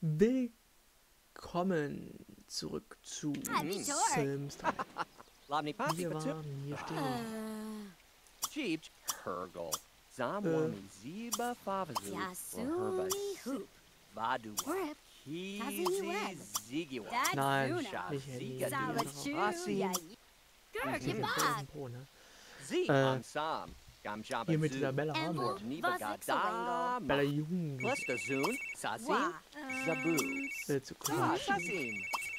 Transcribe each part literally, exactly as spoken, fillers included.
Willkommen zurück zu Sims drei. Wir waren hier stehen. Jeep, Hergel, Zamwami, Ziba, Favazu, Yasuni Hoop, Badu, Rip, Kizi, Zigiwa, Nein, Zuna, nicht Handy. Salachu, ya Gurkibak, Pro, ne? Z, Äh, Ansam, Gamjaba, Hier mit dieser Bella haben Embo, wir. Niba, Gada, Bella Jung. Cluster Zoon, Sasim, Wa, Zabu, Äh, zu Ah, quatschen. Sasim.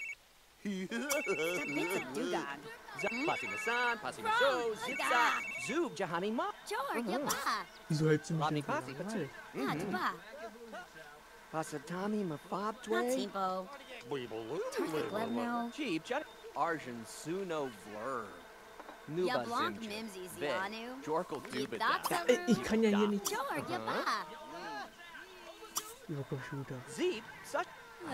Tabitha Dugan, Passing the sun, passing the show, Zipsa, Zoob, Jahani Ma, Jor Yaba, Wieso hältst du mich Rodney denn so Coffee, lange? Natuba, Pasatami, Mafab, Dway, Natimbo, Tartha Glebno, Jeep, Jud, Arjun, Suno, Blur, Nuba, Yablonk Zimja, Mimsy Vic, Zianu, Jorkle, Dubida, Yipdaksa, Äh, ich kann ja hier nicht Jor Yaba, über Computer. Zeep, such,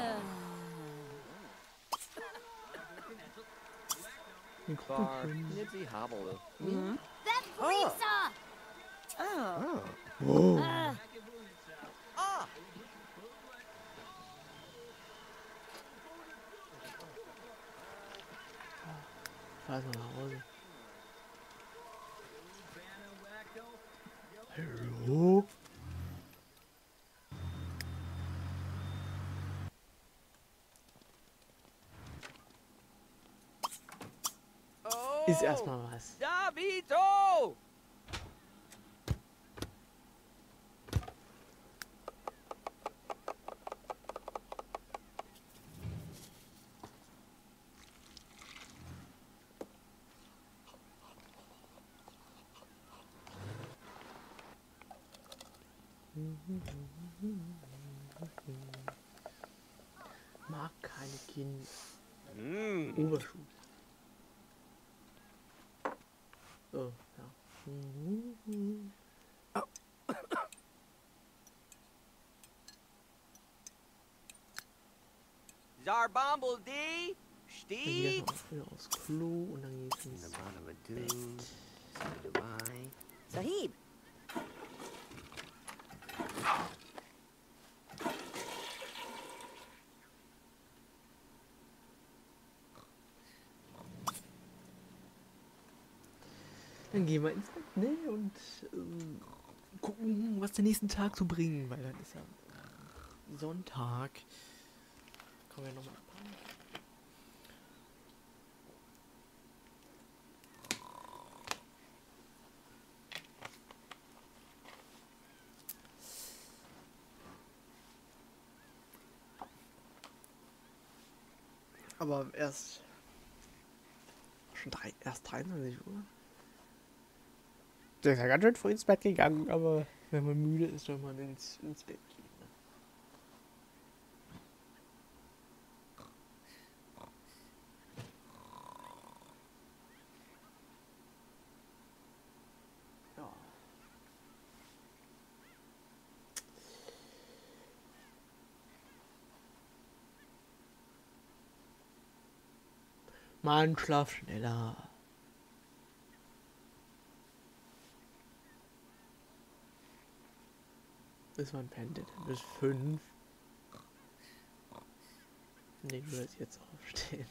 Den Bar, Gruppenkönig. Nibsy, Hobble, That Lisa, Oh, Oh. uh, Ah, Fahr erst mal nach Hause. Hallo? oh, Ist erstmal was. Davito! Mag keine Kinder. Mm. Oberschuh. Oh, ja. Mhm. Zarbomble D, Dann Steve. geh erstmal wieder aufs Klo und dann geht's In the ins bottom of a Bett. dune, side of Dubai. Sahib, Dann gehen wir ins Bett, ne? Und ähm, gucken, was der nächsten Tag so bringen, weil dann ist ja Sonntag. Kommen wir nochmal abhauen. Aber erst schon drei, erst dreiundzwanzig Uhr. Der ist ja ganz schön früh ins Bett gegangen, aber wenn man müde ist, soll man ins, ins Bett gehen. Ne? Ja. Mann, schlaf schneller. Bis wann pennt ihr denn? Bis fünf? Ne, du sollst jetzt aufstehen.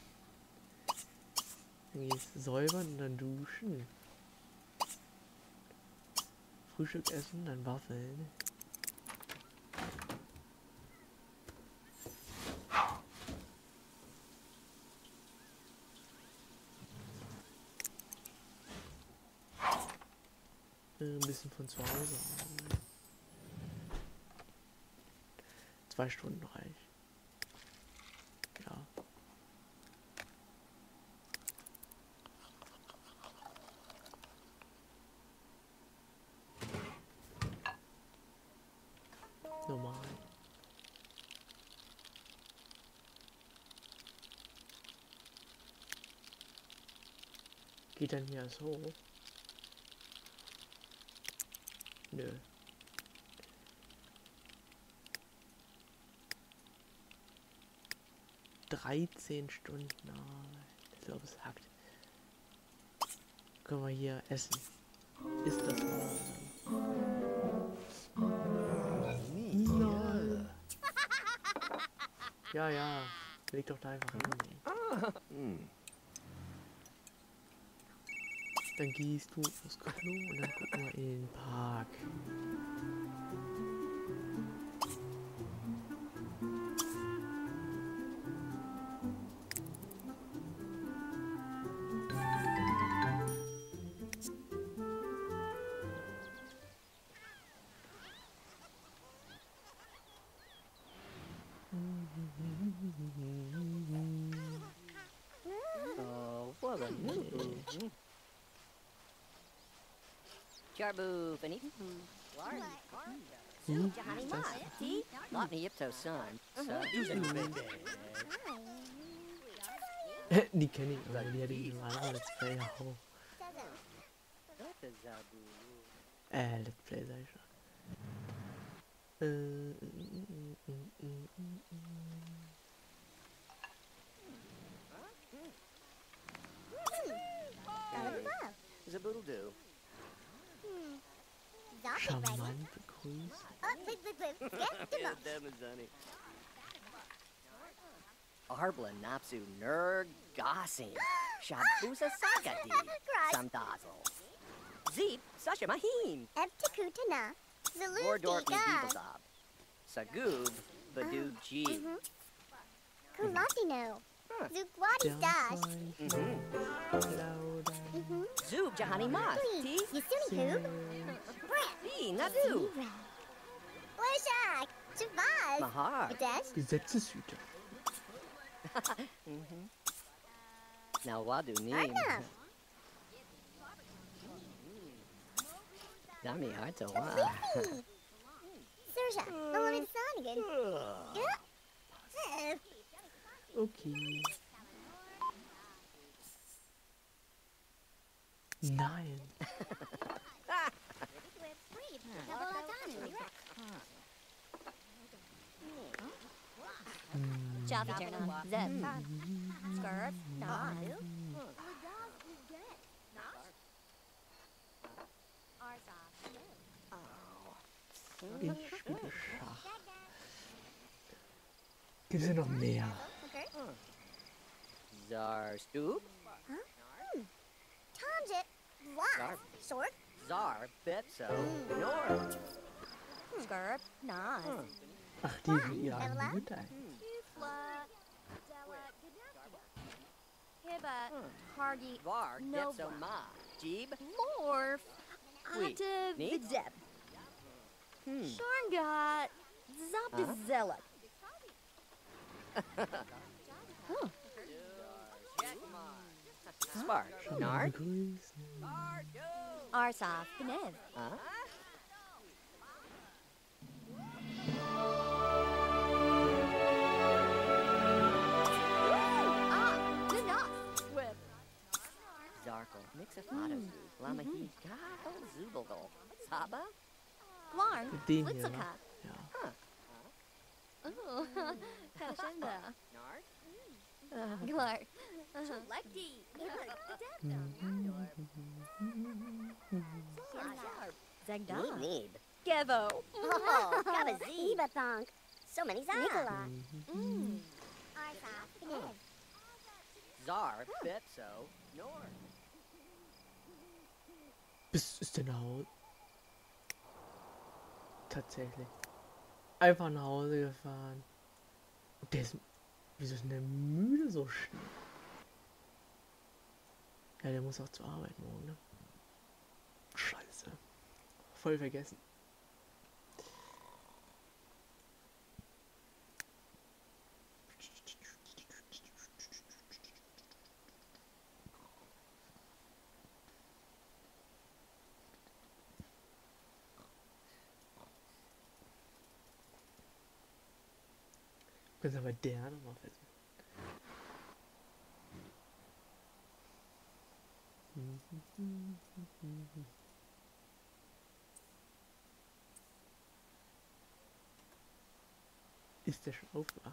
Dann gehst du säubern und dann duschen. Frühstück essen, dann Waffeln. Äh, Ein bisschen von zu Hause arbeiten. Zwei Stunden reicht. Ja. Normal. Geht dann hier so? Nö. dreizehn Stunden Arbeit. Ich glaube, es hackt. Können wir hier essen? Ist das mal? Nein. Ja, ja. Leg doch da einfach hin. Hm. Dann gehst du aufs Klo und dann gucken wir in den Park. Oh, what a new. Jarbu, Benny. Hm, Johnny das- Mott. See? Lotney Yipto son. So, Die kenne ich, aber die hätte ich im anderen Let's Play auch. Äh, Let's Play sag ich schon. Äh, mm, mm, mm, mm, mm, mm. Zaboodle do. Charmant begrüßt. Arbla Napsu Nerg Gossing. Shabusa Sagadi. Samdazzle. Zeep Sasha Maheen. Eptikutana. Lordorky Zaluti. Beeblezab. Sagoob Badoo Jeep. Kulatino. Zugwadi dash. Sternzeichen, Lauda, Zoob Jahani Mas. T. Yasuni Hoob. B. Nadu. Wishak. Shavaz. Mahar. Dash. Gesetzeshüter. Now Wadu Neem. Arnav. Dami Arto. Sursha. Malamin Sonigan. Yeah. Okay. Nein. Java Journal. Zeb. Scarf. Nadu. Ich spiele Schach. Gibt es noch mehr? Zar Stoop. Tomjit. What? Short. Zar Betso. Nor. Scarf. Nas. Ach, die sind ihre eigene Mütter. Hiba. Hardy. Var Nova. Getso Ma. Jeeb. Morph. Wait, Onto neat? Videp. Hmm. Sharngat. Zaptazella. Spark. Nard. Begrüßen. Arsaf. Benev. Huh? Ah. Lunas. Whip. Zarkle. Mixafato. Lamahi. Gado Zubogle. Saba. Glarn. Mit dem hier, Blitzaka. ne? Ja. Oh. Kashenda. Nard. Glar. Lekti. Zegda. Need. Gevo. Oh, Gabazi. Ebathonk. So many Zara. Nicola. Mm. Zar Betso. Nor. Bis ist der nach Hause? Tatsächlich. Einfach nach Hause gefahren. Und der ist. Wieso ist denn der müde so schnell? Ja, der muss auch zur Arbeit morgen, ne? Scheiße. Voll vergessen. Können aber der nochmal versuchen. Ist der schon aufgewacht?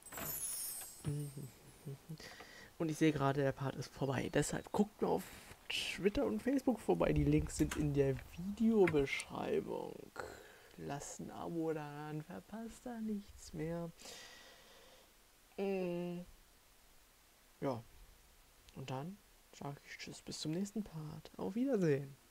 Und ich sehe gerade, der Part ist vorbei. Deshalb guckt mir auf Twitter und Facebook vorbei. Die Links sind in der Videobeschreibung. Lasst ein Abo da, dann verpasst da nichts mehr. Mm. Ja. Und dann sage ich Tschüss, bis zum nächsten Part. Auf Wiedersehen.